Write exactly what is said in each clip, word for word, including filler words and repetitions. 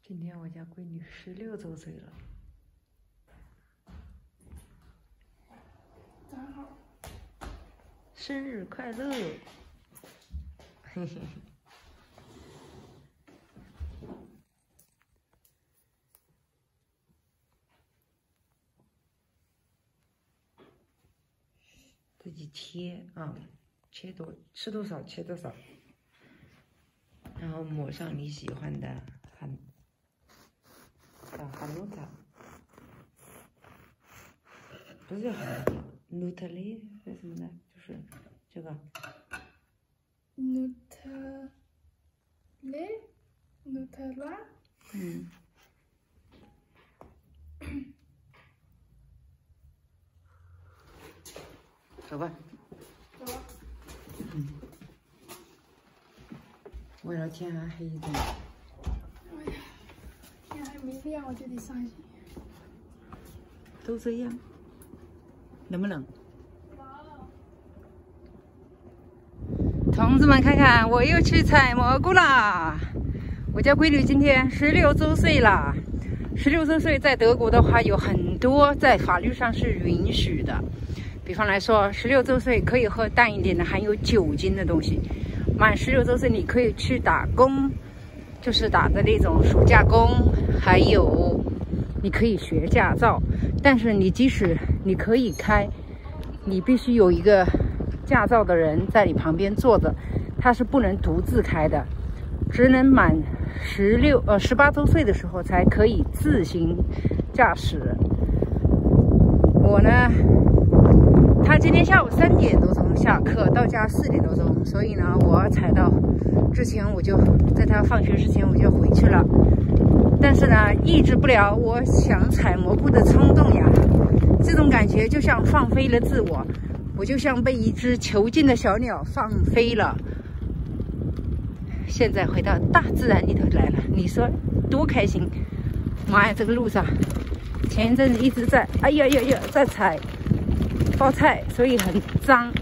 今天我家闺女十六周岁了， 正好， 生日快乐！嘿嘿。自己切啊，切多吃多少切多少，然后抹上你喜欢的含啊含露塔，不是含露塔里是什么呢？就是这个。 Nutella， Nutella。 嗯。走吧。 走吧。 嗯。为了天还黑着。 哎呀，天还没亮我就得上去。 都这样。冷不冷？ 冷。 同志们，看看我又去采蘑菇啦！我家闺女今天十六周岁啦。十六周岁在德国的话，有很多在法律上是允许的。比方来说，十六周岁可以喝淡一点的含有酒精的东西。满十六周岁你可以去打工，就是打的那种暑假工，还有你可以学驾照。但是你即使你可以开，你必须有一个驾照的人在你旁边坐着，他是不能独自开的，只能满十六呃十八周岁的时候才可以自行驾驶。我呢？他今天下午三点多钟下课，到家四点多钟，所以呢，我采到之前我就在他放学之前我就回去了。但是呢，抑制不了我想采蘑菇的冲动呀，这种感觉就像放飞了自我，我就像被一只囚禁的小鸟放飞了。现在回到大自然里头来了，你说多开心！妈呀，这个路上前一阵子一直在，哎呀呀呀，在采包菜，所以很脏。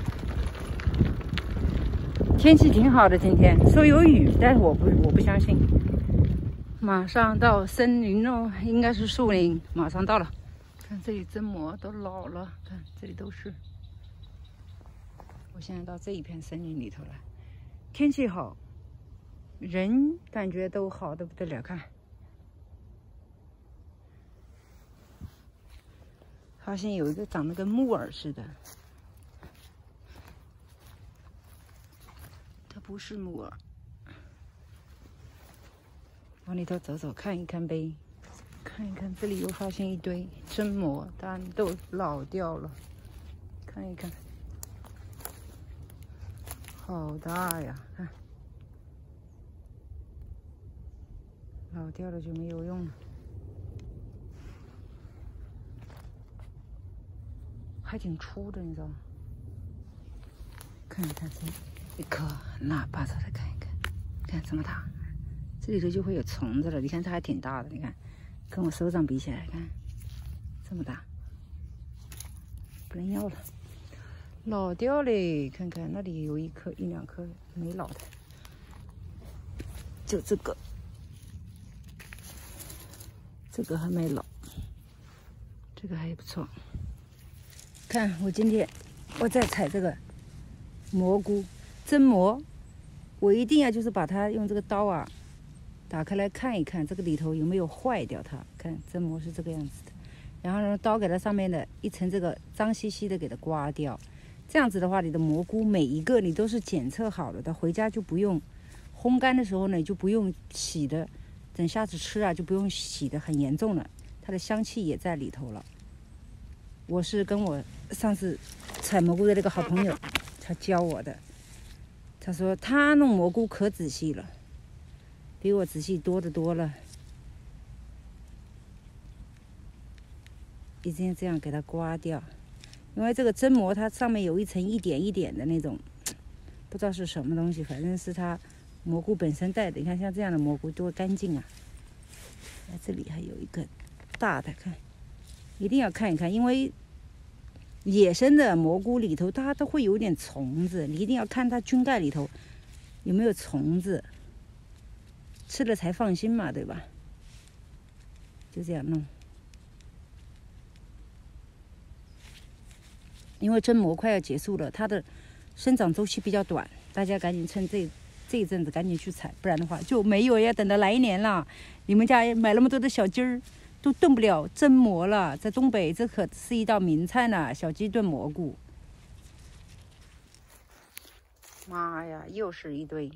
天气挺好的，今天说有雨，但是我不我不相信。马上到森林哦，应该是树林，马上到了。看这里榛蘑都老了，看这里都是。我现在到这一片森林里头了，天气好，人感觉都好的不得了，看。发现有一个长得跟木耳似的，它不是木耳。往里头走走，看一看呗，看一看。这里又发现一堆榛蘑，但都老掉了。看一看，好大呀！看，老掉了就没有用了。还挺粗的，你知道吗？看一看这一颗腊八糟的，看一看，看这么大，这里头就会有虫子了。你看它还挺大的，你看，跟我手掌比起来，看这么大，不能要了，老掉嘞。看看那里有一颗一两颗没老的，就这个，这个还没老，这个还不错。看我今天我在采这个蘑菇榛蘑，我一定要就是把它用这个刀啊打开来看一看，这个里头有没有坏掉它。看榛蘑是这个样子的，然后呢刀给它上面的一层这个脏兮兮的给它刮掉。这样子的话，你的蘑菇每一个你都是检测好了的，回家就不用烘干的时候呢就不用洗的，等下次吃啊就不用洗的很严重了，它的香气也在里头了。我是跟我上次采蘑菇的那个好朋友，他教我的。他说他弄蘑菇可仔细了，比我仔细多得多了。一定这样给它刮掉，因为这个榛蘑它上面有一层一点一点的那种，不知道是什么东西，反正是它蘑菇本身带的。你看像这样的蘑菇多干净啊！哎，这里还有一个大的，看。一定要看一看，因为野生的蘑菇里头它都会有点虫子，你一定要看它菌盖里头有没有虫子。 吃了才放心嘛，对吧？就这样弄。因为榛蘑快要结束了，它的生长周期比较短，大家赶紧趁这这一阵子赶紧去采，不然的话就没有，要等到来年了。你们家买那么多的小鸡儿，都炖不了榛蘑了。在东北，这可是一道名菜呢，小鸡炖蘑菇。妈呀，又是一堆，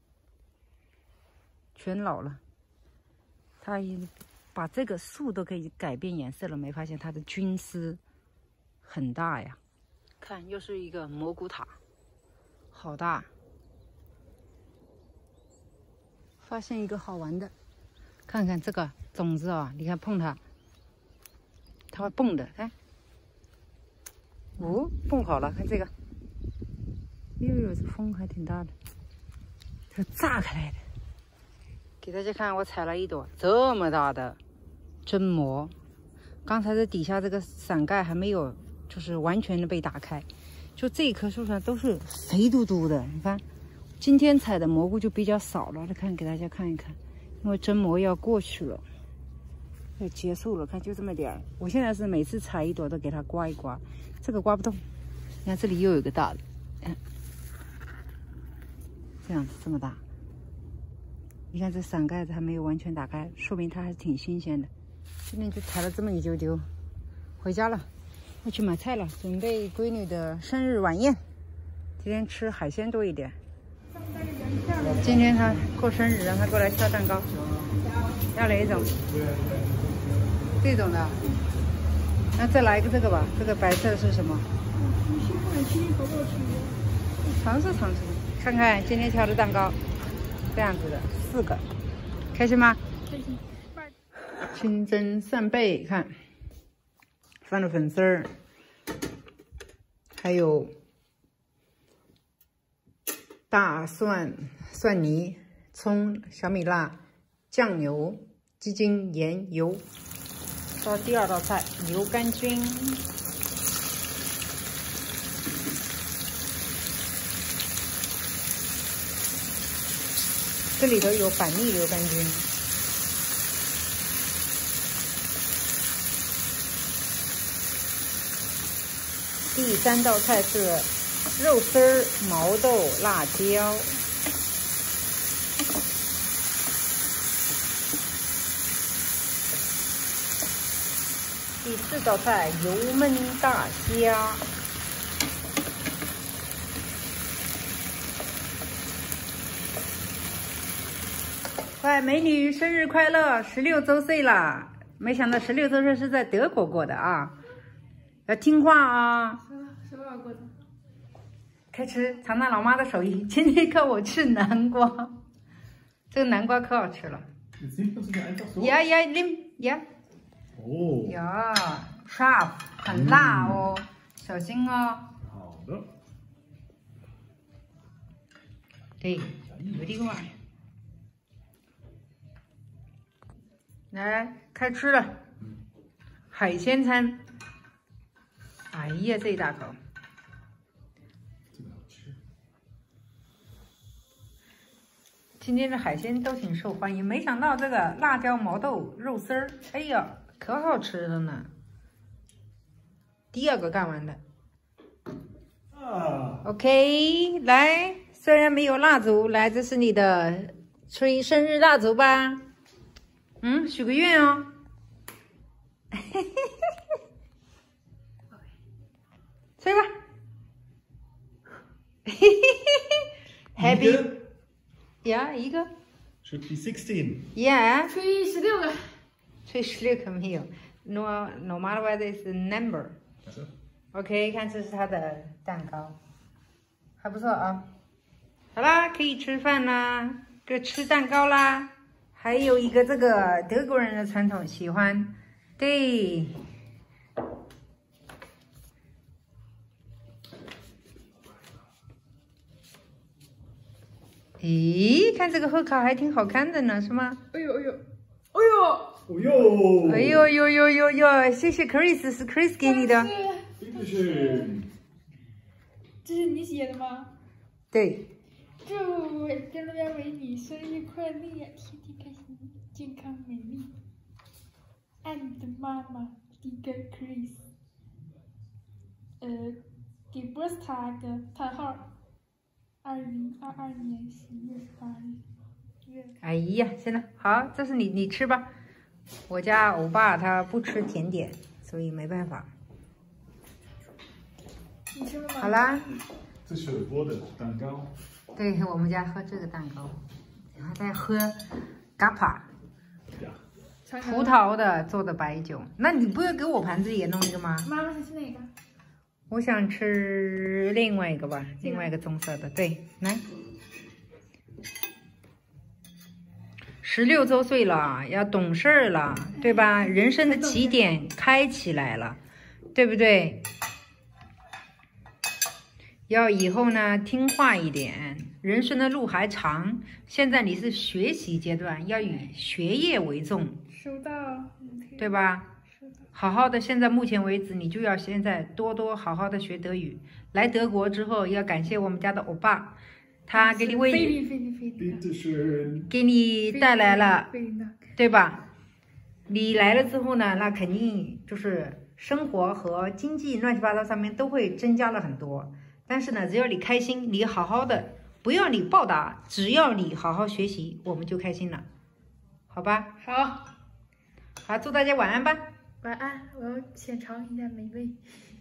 全老了。它一把这个树都可以改变颜色了，没发现它的菌丝很大呀？看，又是一个蘑菇塔，好大！发现一个好玩的，看看这个种子啊，你看碰它，它会蹦的，看，哦，蹦好了，看这个，呦呦，这风还挺大的，它炸开来的。给大家看，我采了一朵这么大的榛蘑，刚才这底下这个伞盖还没有。就是完全的被打开，就这一棵树上都是肥嘟嘟的。你看，今天采的蘑菇就比较少了。来看，给大家看一看，因为榛蘑要过去了，要结束了。看，就这么点儿。我现在是每次采一朵都给它刮一刮，这个刮不动。你看这里又有一个大的，看，这样子这么大。你看这伞盖子还没有完全打开，说明它还是挺新鲜的。今天就采了这么一丢丢，回家了。要去买菜了，准备闺女的生日晚宴。今天吃海鲜多一点。今天她过生日，让她过来挑蛋糕。要哪一种？这种的。那再来一个这个吧，这个白色的是什么？尝试尝试，看看今天挑的蛋糕，这样子的四个，开心吗？ 开心。 清蒸扇贝，看。放了粉丝儿，还有大蒜、蒜泥、葱、小米辣、酱油、鸡精、盐、油。到第二道菜，牛肝菌。这里头有板栗牛肝菌。第三道菜是肉丝儿、毛豆、辣椒。第四道菜油焖大虾。快，美女生日快乐！十六周岁啦！没想到十六周岁是在德国过的啊！要听话啊！ 什么过的？ 开吃，尝尝老妈的手艺。今天看我吃南瓜，这个南瓜可好吃了。呀呀，拎呀！哦。呀 ，sharp， 很辣哦，嗯、小心哦。 好的。 对，有点辣。来，开吃了。海鲜餐。哎呀，这一大口， 这个好吃。 今天的海鲜都挺受欢迎，没想到这个辣椒毛豆肉丝儿，哎呀，可好吃了呢。第二个干完的。 啊 OK， 来，虽然没有蜡烛，来，这是你的吹生日蜡烛吧？嗯，许个愿哦。嘿嘿嘿。吹吧，嘿嘿嘿嘿 ，Happy， 呀，一个 ，Should be sixteen。 Yeah， 吹十六个， 吹十六个没有 ，No no matter what is the number。OK， 看这是它的蛋糕，还不错啊。好啦，可以吃饭啦，可以吃蛋糕啦，还有一个这个德国人的传统喜欢，对。咦，看这个贺卡还挺好看的呢，是吗？ 哎呦哎呦，哎呦， 哦呦， 哎呦呦呦呦呦！谢谢 Chris， 是 Chris 给你的。 这是， 这是你写的吗？ 对。 祝真的要为你生日快乐呀，天天。 爱你的妈妈 Diga Chris。呃 Geburtstag 叹号，二零二二年十月八日。月。 哎呀，行了，好，这是你你吃吧。我家欧巴他不吃甜点，所以没办法。 你吃了吗？ 好啦。 这是我的蛋糕。 对，我们家喝这个蛋糕，然后再喝嘎帕。葡萄的做的白酒，那你不要给我盘子也弄一个吗？ 妈妈想吃哪个？ 我想吃另外一个吧，另外一个棕色的。对，来，十六周岁了，要懂事儿了，对吧？人生的起点开起来了，对不对？要以后呢听话一点，人生的路还长。现在你是学习阶段，要以学业为重。 收到， 对吧？好好的，现在目前为止，你就要现在多多好好的学德语。来德国之后，要感谢我们家的欧巴，他给你为给你带来了，对吧？你来了之后呢，那肯定就是生活和经济乱七八糟上面都会增加了很多。但是呢，只要你开心，你好好的，不要你报答，只要你好好学习，我们就开心了，好吧？ 好。 好，祝大家晚安吧。 晚安，我要浅尝一下美味。